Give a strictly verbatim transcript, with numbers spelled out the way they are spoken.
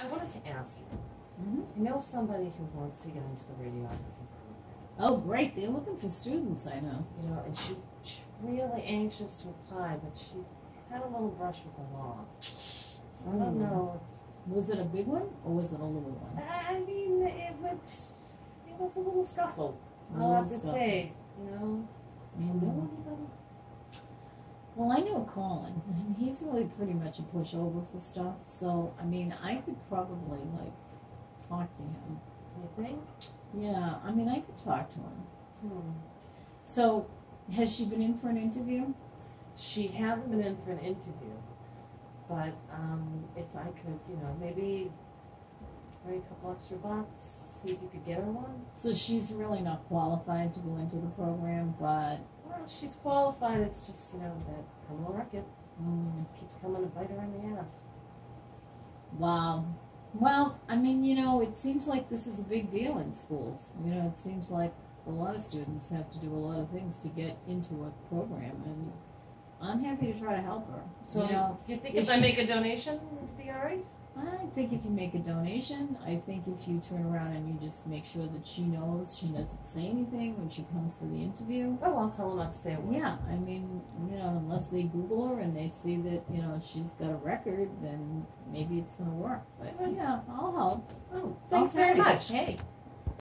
I wanted to ask you. Mm-hmm. I know somebody who wants to get into the radiography program. Oh, great. They're looking for students, I know. You know, and she, she's really anxious to apply, but she had a little brush with the law. So I don't know. Was it a big one or was it a little one? I mean, it was, it was a little scuffle. I'll have to say, you know. Do you know anybody? Well, I know Colin, and he's really pretty much a pushover for stuff. So, I mean, I could probably, like, talk to him. You think? Yeah, I mean, I could talk to him. Hmm. So, has she been in for an interview? She hasn't been in for an interview. But um, if I could, you know, maybe write a couple extra bucks, see if you could get her one. So she's really not qualified to go into the program, but... Well, she's qualified. It's just, you know, that criminal record Mm. just keeps coming to bite her in the ass. Wow. Well, I mean, you know, it seems like this is a big deal in schools. You know, it seems like a lot of students have to do a lot of things to get into a program, and I'm happy to try to help her. So, you know, you think if if I she- make a donation, it'd be all right? I think if you make a donation, I think if you turn around and you just make sure that she knows she doesn't say anything when she comes for the interview. Oh, I'll tell her not to say a word. Yeah, I mean, you know, unless they Google her and they see that, you know, she's got a record, then maybe it's going to work. But, yeah, I'll help. Oh, I'll thanks tell very you. much. Hey,